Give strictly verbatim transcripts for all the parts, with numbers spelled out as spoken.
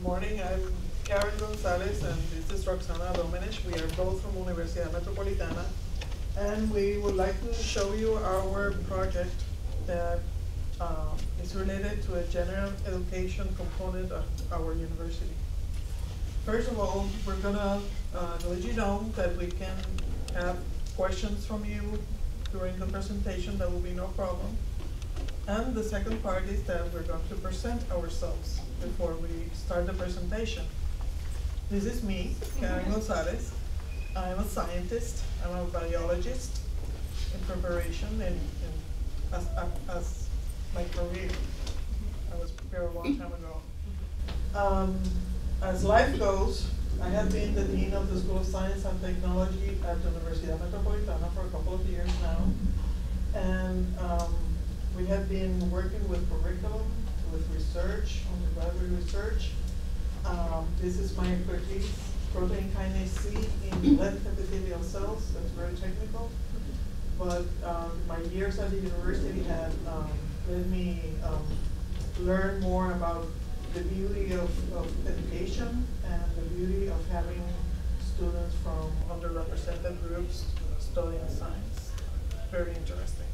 morning. I'm Karen Gonzalez, and this is Roxana Domenech. We are both from Universidad Metropolitana, and we would like to show you our project that uh, is related to a general education component of our university. First of all, we're gonna uh, let you know that we can have questions from you during the presentation. That will be no problem. And the second part is that we're going to present ourselves before we start the presentation. This is me, Karen Gonzalez. I'm a scientist. I'm a biologist in preparation and, and as, as my career. I was prepared a long time ago. Um, as life goes, I have been the Dean of the School of Science and Technology at the Universidad Metropolitana for a couple of years now. And um, we have been working with curriculum, with research, undergraduate research. Um, this is my expertise, protein kinase C in lead epithelial cells. That's very technical. But um, my years at the university have um, let me um, learn more about the beauty of, of education and the beauty of having students from underrepresented groups studying science. Very interesting.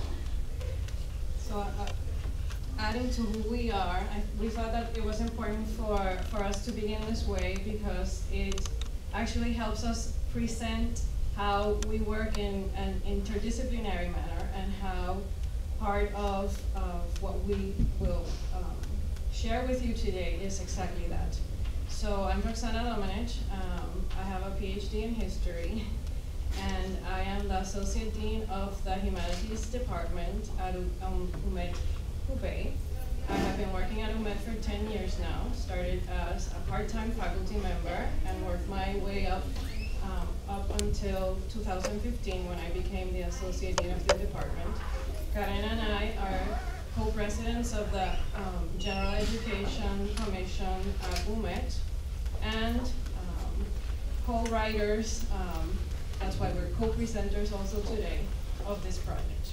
So, uh, adding to who we are, I, we thought that it was important for, for us to begin this way because it actually helps us present how we work in an interdisciplinary manner and how part of, of what we will um, share with you today is exactly that. So I'm Roxana Domenech. Um, I have a PhD in history. And I am the Associate Dean of the Humanities Department at um, U M E D Hubei. I have been working at U M E D for ten years now, started as a part-time faculty member and worked my way up um, up until two thousand fifteen when I became the Associate Dean of the department. Karen and I are co-presidents of the um, General Education Commission at U M E D and um, co-writers. Um, That's why we're co-presenters also today of this project.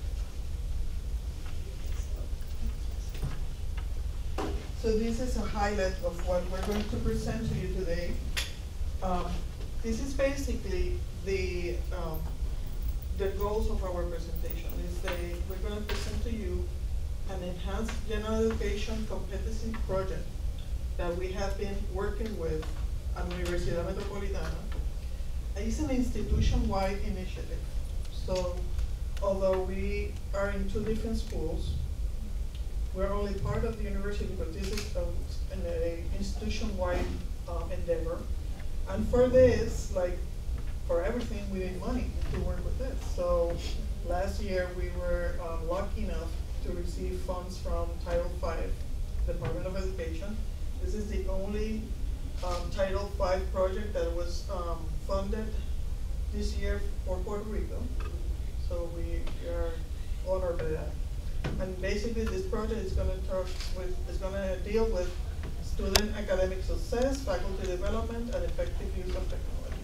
So this is a highlight of what we're going to present to you today. Um, this is basically the um, the goals of our presentation. Is they, we're going to present to you an enhanced general education competency project that we have been working with at Universidad Metropolitana. It's an institution-wide initiative. So although we are in two different schools, we're only part of the university, but this is a, an a institution-wide uh, endeavor. And for this, like for everything, we need money to work with this. So last year we were um, lucky enough to receive funds from Title five, Department of Education. This is the only um, Title five project that was um, funded this year for Puerto Rico, so we are honored by that. And basically, this project is going to talk with, is going to deal with student academic success, faculty development, and effective use of technology.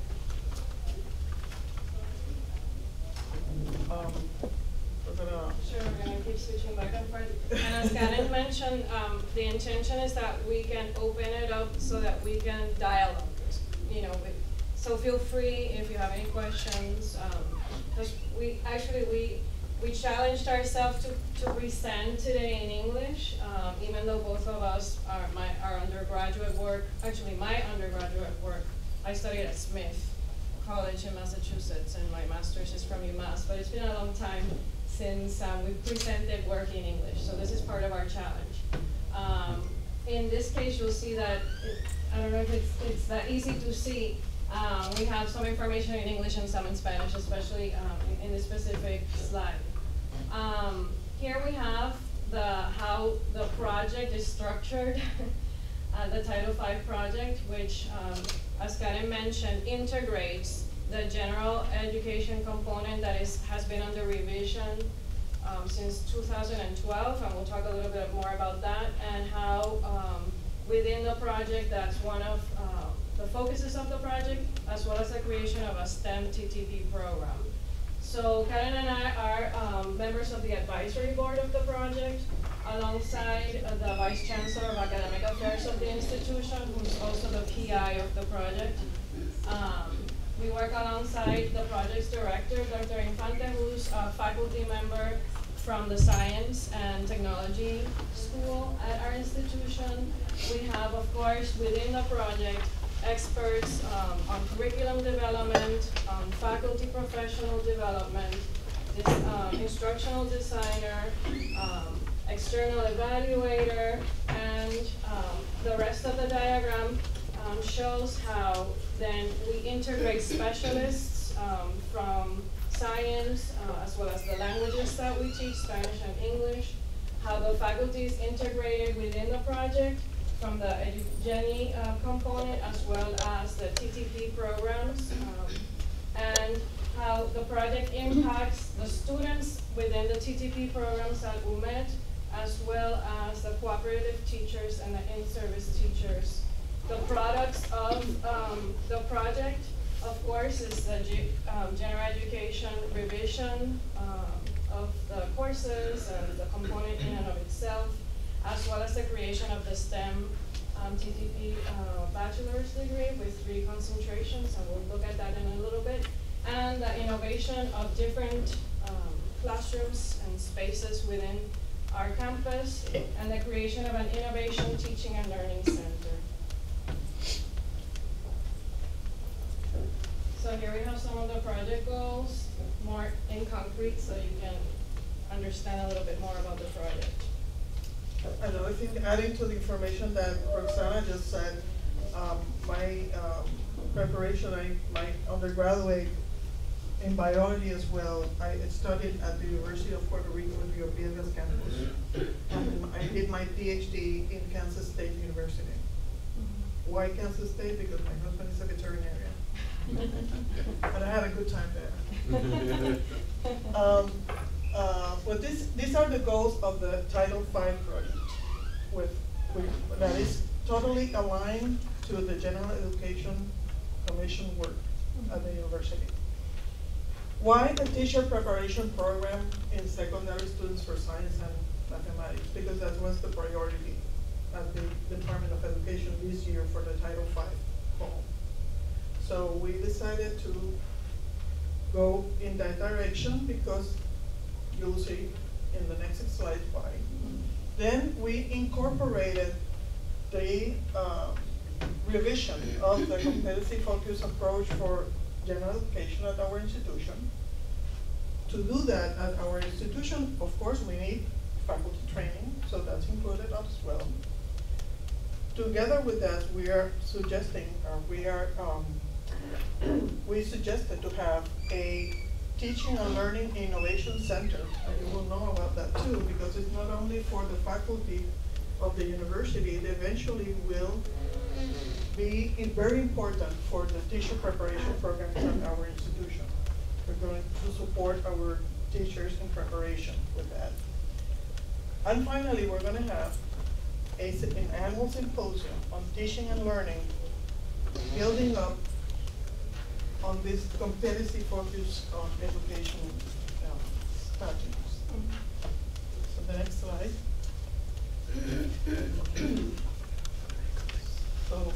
Um, we're gonna Sure, we're going to keep switching back and forth. And as Karen mentioned, um, the intention is that we can open it up so that we can dialogue, you know, with, so feel free if you have any questions. Um, because we actually we we challenged ourselves to, to present today in English, um, even though both of us are my our undergraduate work. Actually, my undergraduate work I studied at Smith College in Massachusetts, and my master's is from UMass. But it's been a long time since um, we presented work in English, so this is part of our challenge. Um, in this case, you'll see that it, I don't know if it's it's that easy to see. Um, we have some information in English and some in Spanish, especially um, in, in this specific slide. Um, here we have the how the project is structured, uh, the Title five project, which, um, as Karen mentioned, integrates the general education component that is has been under revision um, since two thousand twelve, and we'll talk a little bit more about that, and how um, within the project, that's one of uh, the focuses of the project, as well as the creation of a STEM T T P program. So Karen and I are um, members of the advisory board of the project, alongside uh, the Vice Chancellor of Academic Affairs of the institute. institution, who's also the P I of the project. Um, we work alongside the project's director, Doctor Infante, who's a faculty member from the Science and Technology School at our institution. We have, of course, within the project, experts um, on curriculum development, on faculty professional development, this, um, instructional designer, um, external evaluator, and um, the rest of the diagram um, shows how then we integrate specialists um, from science, uh, as well as the languages that we teach, Spanish and English, how the faculty is integrated within the project from the EduGeni uh, component, as well as the T T P programs, um, and how the project impacts the students within the T T P programs at U M E D, as well as the cooperative teachers and the in-service teachers. The products of um, the project, of course, is the um, general education revision um, of the courses and the component in and of itself, as well as the creation of the STEM um, T T P uh, bachelor's degree with three concentrations, and we'll look at that in a little bit, and the innovation of different um, classrooms and spaces within our campus, and the creation of an innovation teaching and learning center. So here we have some of the project goals, more in concrete, so you can understand a little bit more about the project. Another thing, adding to the information that Roxana just said, um, my um, preparation, I, my undergraduate in biology as well, I studied at the University of Puerto Rico in Rio Piedras campus. And I did my PhD in Kansas State University. Mm-hmm. Why Kansas State? Because my husband is a veterinarian. But I had a good time there. um, uh, but this, these are the goals of the Title five project, with, with, that is totally aligned to the General Education Commission work at the university. Why the teacher preparation program in secondary students for science and mathematics? Because that was the priority at the Department of Education this year for the Title five call. So we decided to go in that direction because you'll see in the next slide why. Then we incorporated the uh, revision of the competency focused approach for general education at our institution. To do that at our institution, of course, we need faculty training, so that's included as well. Together with that, we are suggesting, or we are, um, we suggested to have a teaching and learning innovation center, and you will know about that too, because it's not only for the faculty of the university, it eventually will be very important for the teacher preparation programs at our institution. We're going to support our teachers in preparation with that. And finally, we're going to have a, an annual symposium on teaching and learning, building up on this competency focus on education um, strategies. So the next slide. So,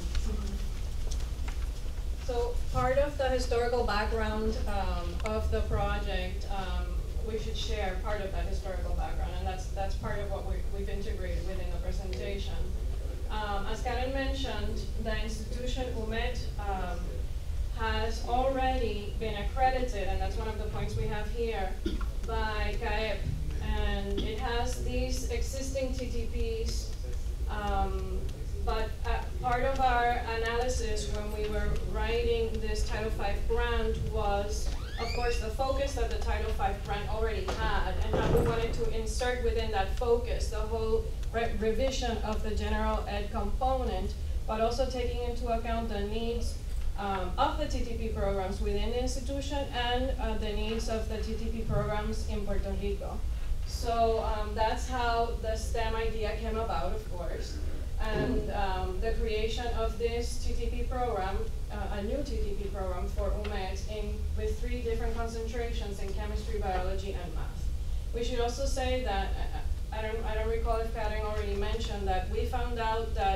so part of the historical background um, of the project, um, we should share part of that historical background, and that's that's part of what we, we've integrated within the presentation. Um, as Karen mentioned, the institution U M E D um, has already been accredited, and that's one of the points we have here, by C A E P, and it has these existing T T Ps. Um, But uh, part of our analysis when we were writing this Title five grant was, of course, the focus that the Title five grant already had, and how we wanted to insert within that focus the whole re revision of the general ed component, but also taking into account the needs um, of the T T P programs within the institution and uh, the needs of the T T P programs in Puerto Rico. So um, that's how the STEM idea came about, of course. And um, the creation of this T T P program, uh, a new T T P program for U M E D in, with three different concentrations in chemistry, biology, and math. We should also say that, uh, I don't, I don't recall if Karen already mentioned that we found out that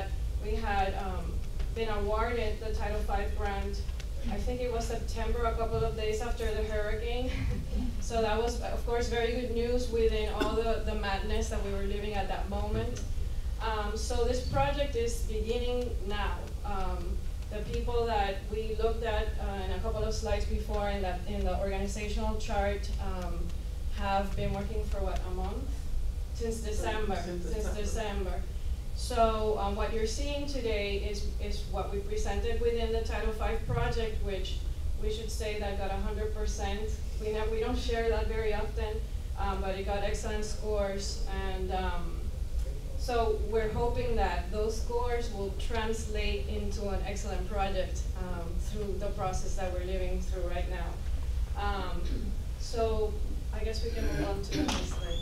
we had um, been awarded the Title five grant. I think it was September, a couple of days after the hurricane. So that was, of course, very good news within all the, the madness that we were living at that moment. Um, so this project is beginning now. Um, the people that we looked at uh, in a couple of slides before in, that, in the organizational chart um, have been working for what, a month? Since December, Since since December. December. So um, what you're seeing today is, is what we presented within the Title five project, which we should say that got one hundred percent. We, have, we don't share that very often, um, but it got excellent scores. And um, so we're hoping that those scores will translate into an excellent project um, through the process that we're living through right now. Um, so I guess we can move on to the next slide.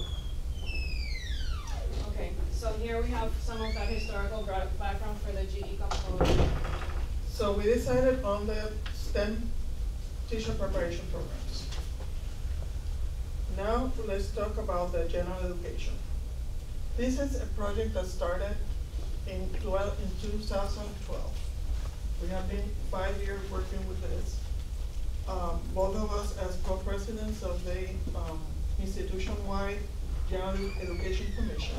Okay, so here we have some of that historical background for the G E component. So we decided on the STEM teacher preparation programs. Now let's talk about the general education. This is a project that started in, twelve, in two thousand twelve. We have been five years working with this. Um, both of us as co-presidents of the um, institution-wide General Education Commission.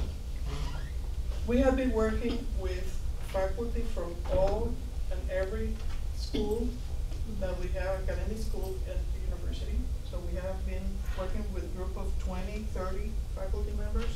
We have been working with faculty from all and every school that we have, academic school at the university. So we have been working with a group of twenty, thirty faculty members.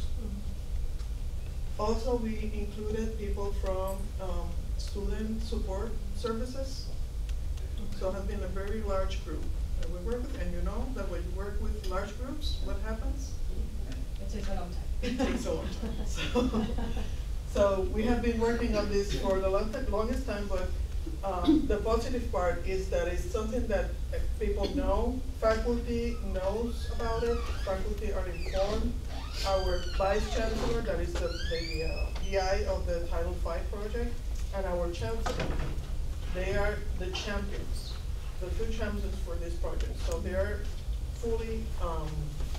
Mm-hmm. Also, we included people from um, student support services. So it has been a very large group that we work with, and you know that when you work with large groups, what happens? It takes a long time. It takes a long time. So, so we have been working on this for the long, longest time, but um, the positive part is that it's something that uh, people know, faculty knows about it, faculty are informed. Our vice chancellor, that is the, the uh, P I of the Title five project, and our chancellor, they are the champions, the two champions for this project. So they are fully um,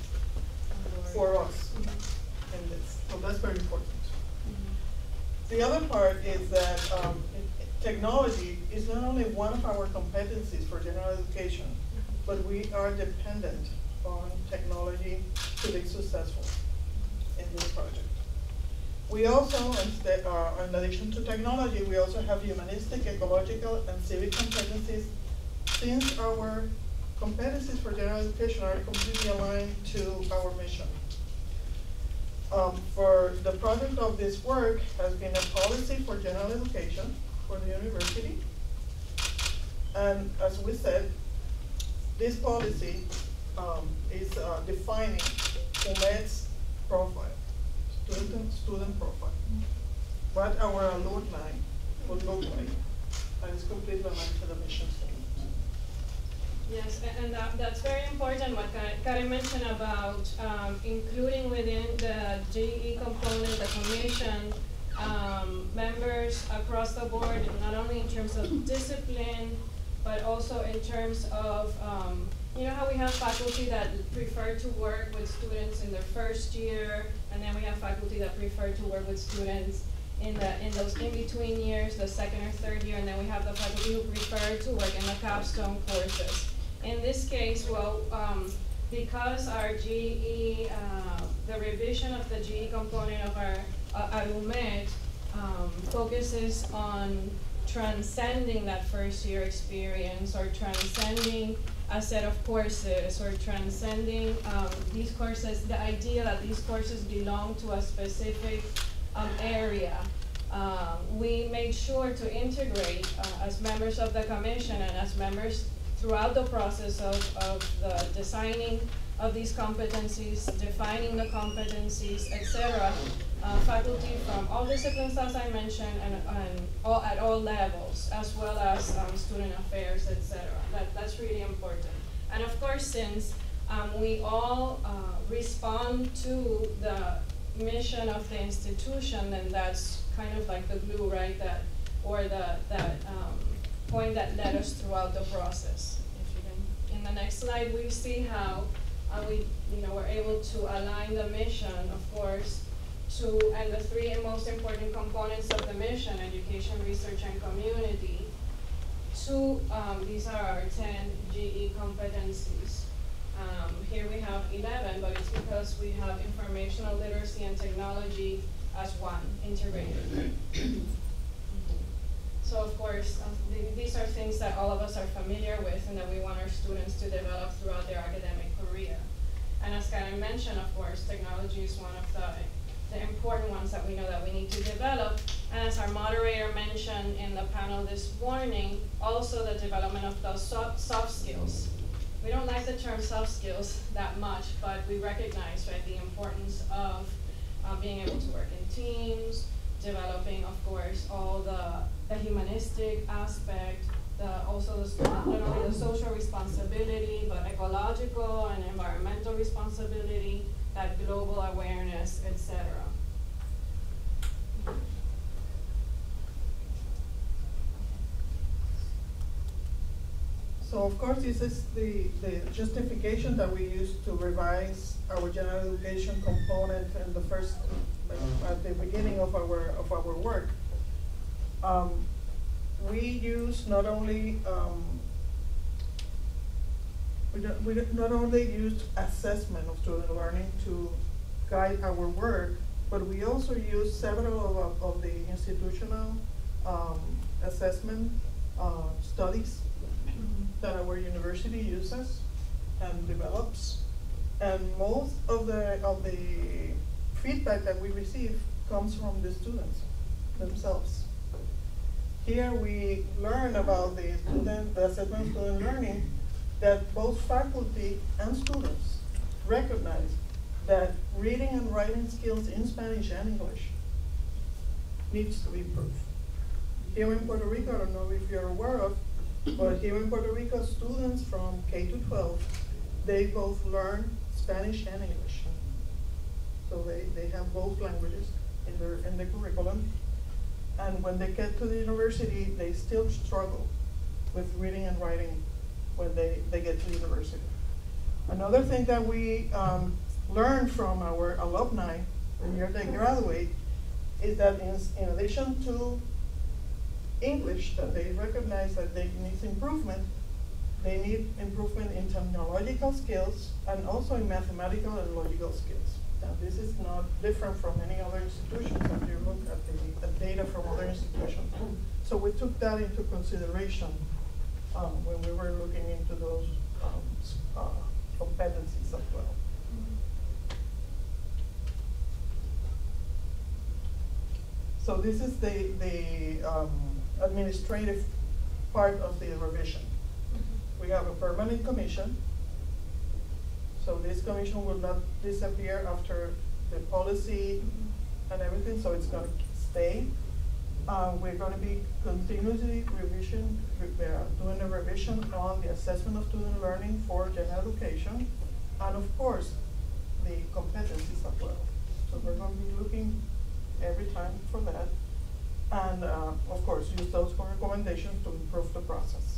for us mm-hmm. in this. So that's very important. Mm-hmm. The other part is that um, technology is not only one of our competencies for general education, but we are dependent on technology to be successful in this project. We also, instead, uh, in addition to technology, we also have humanistic, ecological, and civic competencies, since our competencies for general education are completely aligned to our mission. Um, for the project of this work has been a policy for general education for the university. And as we said, this policy um, is uh, defining UMED's profile. Student, student profile. What our alumni would look like, and it's completely aligned to the mission statement. Yes, and that, that's very important what Karen mentioned about um, including within the G E component, the commission, um, members across the board, not only in terms of discipline, but also in terms of um, you know how we have faculty that prefer to work with students in their first year, and then we have faculty that prefer to work with students in the in those in-between years, the second or third year, and then we have the faculty who prefer to work in the capstone courses. In this case, well, um, because our G E, uh, the revision of the G E component of our uh, ARUMED um, focuses on transcending that first year experience, or transcending a set of courses, or transcending um, these courses, the idea that these courses belong to a specific um, area. Uh, we made sure to integrate uh, as members of the commission and as members throughout the process of, of the designing of these competencies, defining the competencies, et cetera, uh, faculty from all disciplines as I mentioned, and, and all, at all levels, as well as um, student affairs, et cetera. That, that's really important. And of course, since um, we all uh, respond to the mission of the institution, then that's kind of like the glue, right? That, or the that um, point that led us throughout the process. If you can, in the next slide, we see how uh, we, you know, were able to align the mission, of course, two, and the three most important components of the mission, education, research, and community. Two, um, these are our ten G E competencies. Um, here we have eleven, but it's because we have informational literacy and technology as one, integrated. So of course, um, th these are things that all of us are familiar with and that we want our students to develop throughout their academic career. And as Karen mentioned, of course, technology is one of the, the important ones that we know that we need to develop. And as our moderator mentioned in the panel this morning, also the development of those soft, soft skills. We don't like the term soft skills that much, but we recognize, right, the importance of uh, being able to work in teams, developing, of course, all the, the humanistic aspect, the, also the, not only the social responsibility, but ecological and environmental responsibility, that global awareness, et cetera. So of course, this is the, the justification that we use to revise our general education component in the first, uh, at the beginning of our, of our work. Um, we use not only, um, we, don't, we don't not only use assessment of student learning to guide our work, but we also use several of, of the institutional um, assessment uh, studies that our university uses and develops, and most of the of the feedback that we receive comes from the students themselves. Here we learn about the student, the assessment of student learning, that both faculty and students recognize that reading and writing skills in Spanish and English needs to be improved. Here in Puerto Rico, I don't know if you're aware of, but here in Puerto Rico, students from K to twelve, they both learn Spanish and English. So they, they have both languages in their in the curriculum. And when they get to the university, they still struggle with reading and writing when they, they get to university. Another thing that we um, learn from our alumni the year they graduate is that in, in addition to English, that they recognize that they need improvement, they need improvement in technological skills and also in mathematical and logical skills. Now, this is not different from any other institutions if you look at the, the data from other institutions. So we took that into consideration um, when we were looking into those um, uh, competencies as well. So this is the, the um, administrative part of the revision. Mm-hmm. We have a permanent commission. So this commission will not disappear after the policy mm-hmm. and everything, so it's going to stay. Uh, we're going to be continuously revision, re uh, doing a revision on the assessment of student learning for general education, and of course, the competencies as well. So we're going to be looking every time for that. And uh, of course, use those for recommendations to improve the process.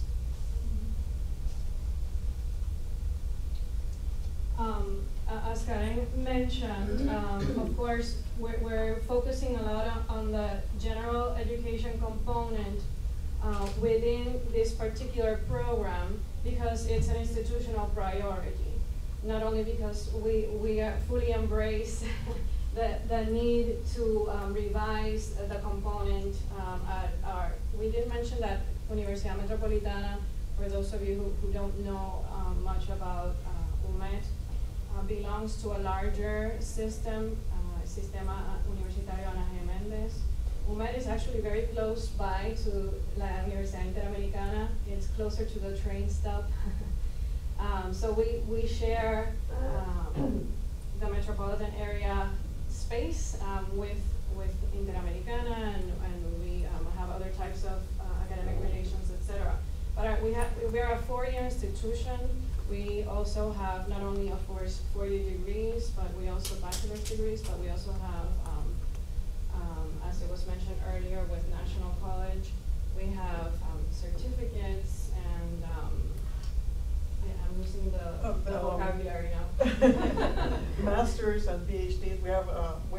Um, uh, as Karen mentioned, um, of course, we're, we're focusing a lot on, on the general education component uh, within this particular program because it's an institutional priority. Not only because we, we are fully embrace the, the need to um, revise the component um, at our, we did mention that Universidad Metropolitana, for those of you who, who don't know um, much about uh, U M E T, uh, belongs to a larger system, uh, Sistema Universitario Ana G. Méndez. U M E T is actually very close by to La Universidad Interamericana. It's closer to the train stop. um, so we, we share um, the metropolitan area space um, with, with Interamericana, and, and we um, have other types of uh, academic relations, et cetera. But our, we, have, we are a four-year institution. We also have not only, of course, four-year degrees, but we also bachelor's degrees, but we also have, um, um, as it was mentioned earlier with National College, we have um, certificates and um, I'm losing the, oh, the um, vocabulary now. Masters and PhDs. We have uh, we have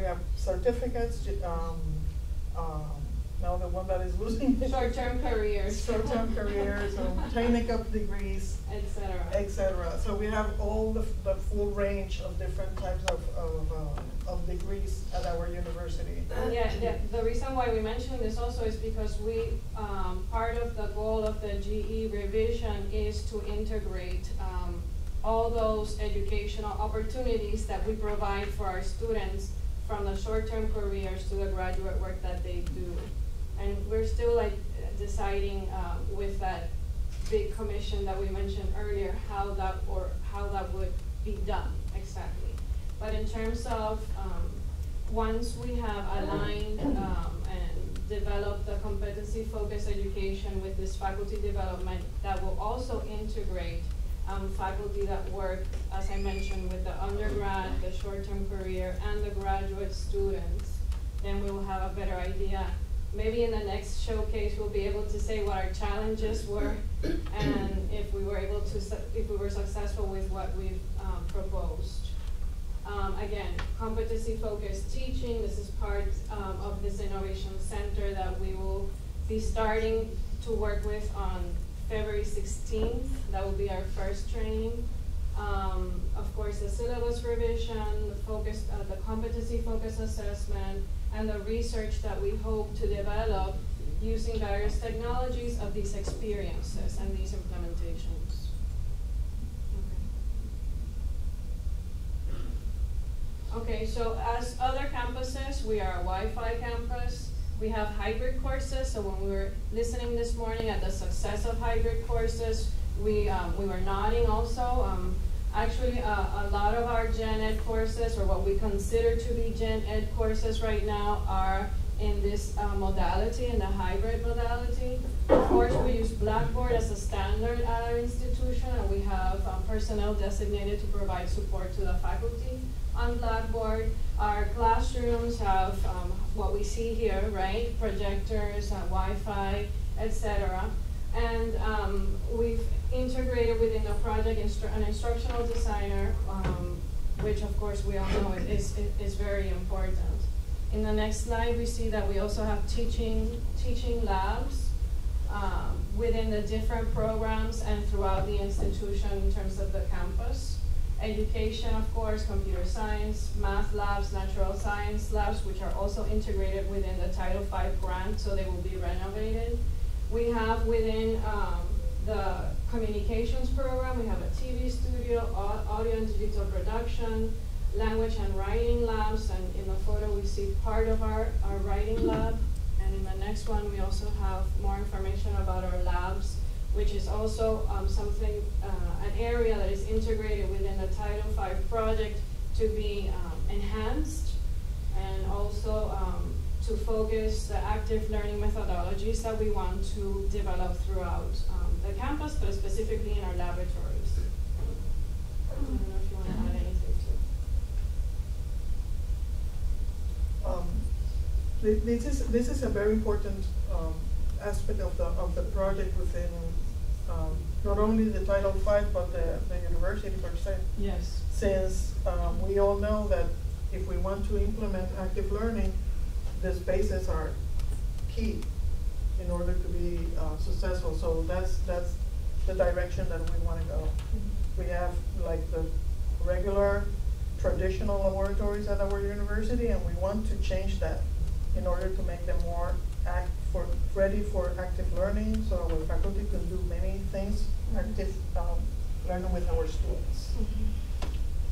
certificates, um, um, now the one that is losing. Short-term careers. Short-term careers, um, technical degrees, et cetera. et cetera. So we have all the, the full range of different types of, of, uh, of degrees at our university. Yeah, the, the reason why we mention this also is because we, um, part of the goal of the G E revision is to integrate um, all those educational opportunities that we provide for our students from the short-term careers to the graduate work that they do. And we're still like deciding uh, with that big commission that we mentioned earlier how that or how that would be done exactly. But in terms of um, once we have aligned um, and developed the competency-focused education with this faculty development that will also integrate um, faculty that work, as I mentioned, with the undergrad, the short-term career, and the graduate students, then we will have a better idea. Maybe in the next showcase, we'll be able to say what our challenges were, and if we were able to, if we were successful with what we've um, proposed. Um, again, competency-focused teaching. This is part um, of this innovation center that we will be starting to work with on February sixteenth. That will be our first training. Um, of course, the syllabus revision, the focus, uh, the competency-focused assessment, and the research that we hope to develop using various technologies of these experiences and these implementations. Okay. Okay, so as other campuses, we are a Wi-Fi campus. We have hybrid courses, so when we were listening this morning at the success of hybrid courses, we, um, we were nodding also. Um, Actually, uh, a lot of our Gen Ed courses, or what we consider to be Gen Ed courses right now, are in this uh, modality, in the hybrid modality. Of course, we use Blackboard as a standard at our institution, and we have um, personnel designated to provide support to the faculty on Blackboard. Our classrooms have um, what we see here, right? Projectors, uh, Wi-Fi, et cetera. And um, we've integrated within the project instru an instructional designer, um, which of course we all know is, is, is very important. In the next slide, we see that we also have teaching, teaching labs um, within the different programs and throughout the institution in terms of the campus. Education, of course, computer science, math labs, natural science labs, which are also integrated within the Title five grant, so they will be renovated. We have within um, the communications program, we have a T V studio, audio and digital production, language and writing labs, and in the photo we see part of our, our writing lab. And in the next one we also have more information about our labs, which is also um, something, uh, an area that is integrated within the Title five project to be um, enhanced, and also um, to focus the active learning methodologies that we want to develop throughout um, the campus, but specifically in our laboratories. I don't know if you want to add anything to. Um, this is this is a very important um, aspect of the of the project within um, not only the Title five but the, the university per se. Yes. Since um, we all know that if we want to implement active learning, the spaces are key in order to be uh, successful. So that's that's the direction that we want to go. Mm-hmm. We have like the regular traditional laboratories at our university, and we want to change that in order to make them more act for ready for active learning, so our faculty can do many things, mm-hmm. active um, learning with our students. Mm-hmm.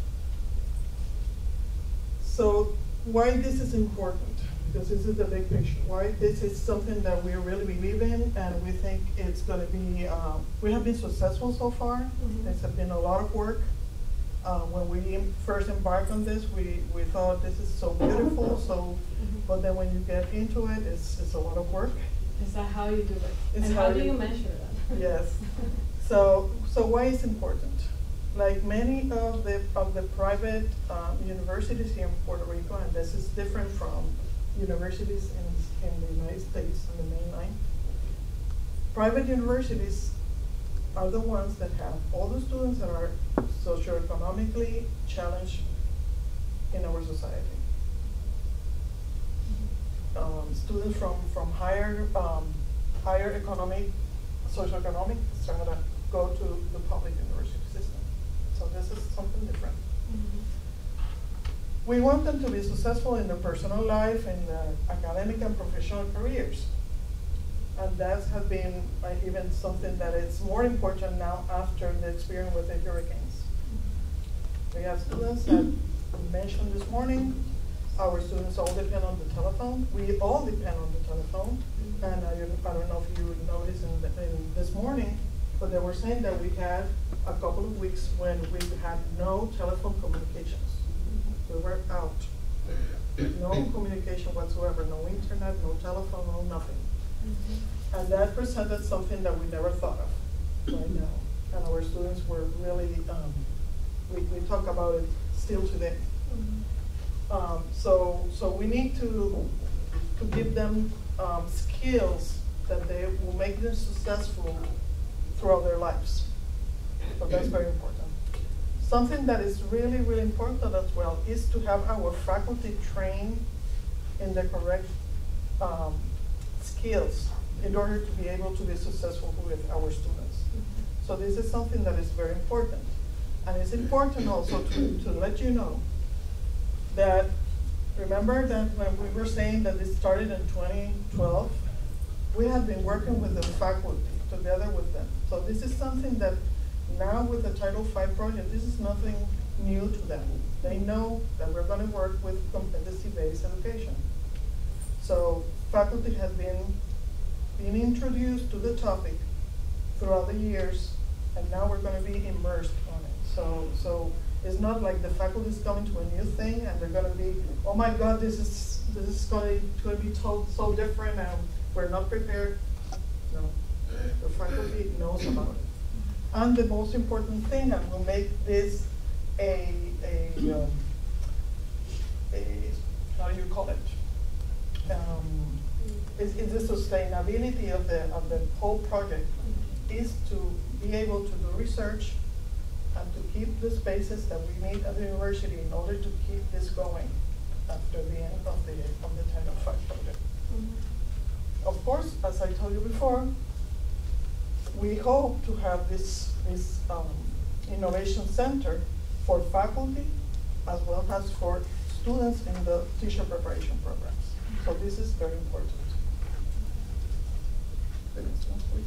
So why this is important? Because this is the big picture. Why this is something that we really believe in, and we think it's going to be, um, we have been successful so far. Mm-hmm. It's been a lot of work. Uh, when we first embarked on this, we, we thought this is so beautiful, so, mm-hmm. but then when you get into it, it's, it's a lot of work. Is that how you do it? It's and how, how do you, you measure that? Yes. So, so why is important? Like many of the, of the private um, universities here in Puerto Rico, and this is different from universities in, in the United States on the mainline. Private universities are the ones that have all the students that are socioeconomically challenged in our society. um, students from, from higher, um, higher economic, socioeconomic strata go to the public university system. So this is something different. Mm-hmm. We want them to be successful in their personal life, in their academic and professional careers. And that has been uh, even something that is more important now after the experience with the hurricanes. We have students that we mentioned this morning. Our students all depend on the telephone. We all depend on the telephone. Mm-hmm. And I don't, I don't know if you noticed in, the, in this morning, but they were saying that we had a couple of weeks when we had no telephone communications. Mm-hmm. We were out. No communication whatsoever, no internet, no telephone, no nothing. Mm-hmm. And that presented something that we never thought of right now. And our students were really, um, we, we talk about it still today. Mm-hmm. um, so, so we need to, to give them um, skills that they will make them successful throughout their lives. So that's very important. Something that is really, really important as well is to have our faculty trained in the correct um, skills in order to be able to be successful with our students. Mm-hmm. So this is something that is very important. And it's important also to, to let you know that, remember that when we were saying that this started in twenty twelve, we have been working with the faculty together with them. So this is something that now with the Title five project, this is nothing new to them. They know that we're going to work with competency-based education. So faculty has been being introduced to the topic throughout the years, and now we're going to be immersed on it. So, so it's not like the faculty is coming to a new thing and they're going to be, oh my God, this is this is going to be told so different and we're not prepared. No, the faculty knows about it. And the most important thing, and we'll make this a, a, um, a how do you call it? Um, is, is the sustainability of the of the whole project is to be able to do research and to keep the spaces that we need at the university in order to keep this going after the end of the of the Title five project. Mm-hmm. Of course, as I told you before, we hope to have this, this um, innovation center for faculty as well as for students in the teacher preparation programs. So this is very important. The next one, please.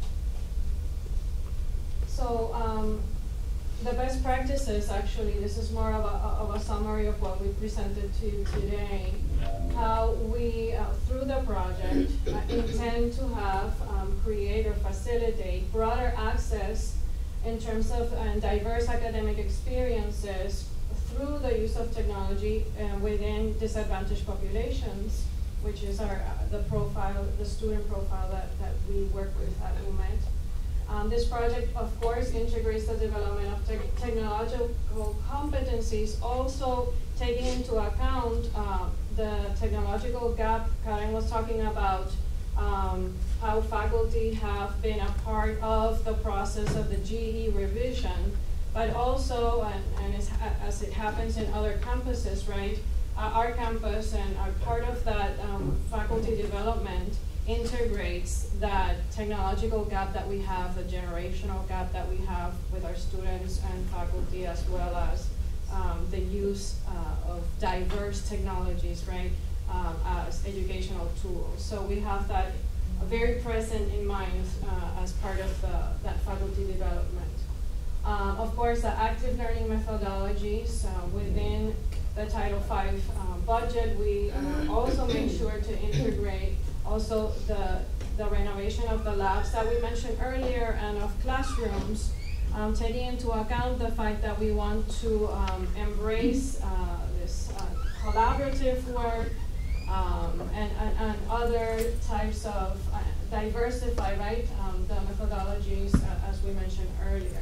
So um, the best practices, actually, this is more of a, of a summary of what we presented to you today. How we, uh, through the project, uh, intend to have, um, create or facilitate broader access in terms of uh, diverse academic experiences through the use of technology uh, within disadvantaged populations, which is our, uh, the profile, the student profile that, that we work with at U M E D. Um, this project, of course, integrates the development of te technological competencies, also taking into account uh, the technological gap. Karen was talking about um, how faculty have been a part of the process of the G E revision, but also, and, and as, as it happens in other campuses, right, uh, our campus and our part of that um, faculty development integrates that technological gap that we have, the generational gap that we have with our students and faculty, as well as um, the use uh, of diverse technologies, right, um, as educational tools. So we have that uh, very present in mind uh, as part of the, that faculty development. Um, of course, the active learning methodologies uh, within the Title five um, budget, we uh, also make sure to integrate also the, the renovation of the labs that we mentioned earlier and of classrooms, um, taking into account the fact that we want to um, embrace uh, this uh, collaborative work um, and, and, and other types of uh, diversify, right, um, the methodologies uh, as we mentioned earlier.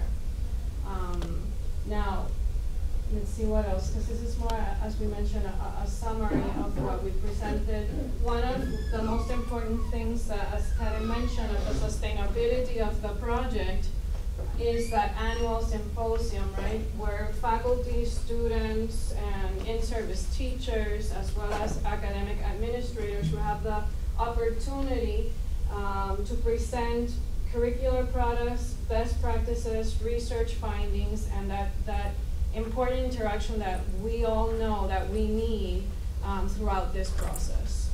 Um, now, let's see what else, because this is more, as we mentioned, a, a summary of what we presented. One of the most important things, that, as Karen mentioned, of the sustainability of the project is that annual symposium, right, where faculty, students, and in-service teachers, as well as academic administrators, will have the opportunity um, to present curricular products, best practices, research findings, and that, that important interaction that we all know that we need um, throughout this process.